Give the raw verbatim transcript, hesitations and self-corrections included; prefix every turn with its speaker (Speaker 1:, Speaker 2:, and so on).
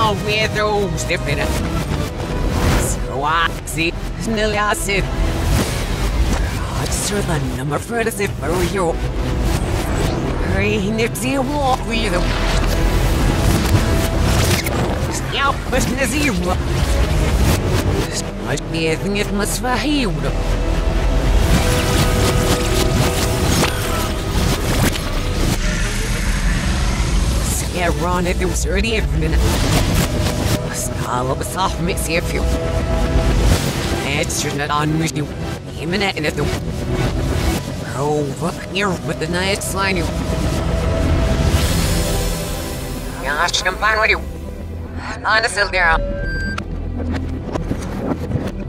Speaker 1: now with those different. So I see, snilly I said. Sir, the number for the zip for you. Hurry, Nipsey, walk with you. Scout, push the zero. Must be a thing it must be healed. Scare run if it was already a minute. Skull of a soft mix if you. It's not on with you. Minute and the over here with the night slide you. Gosh, combine with you. On the sill there.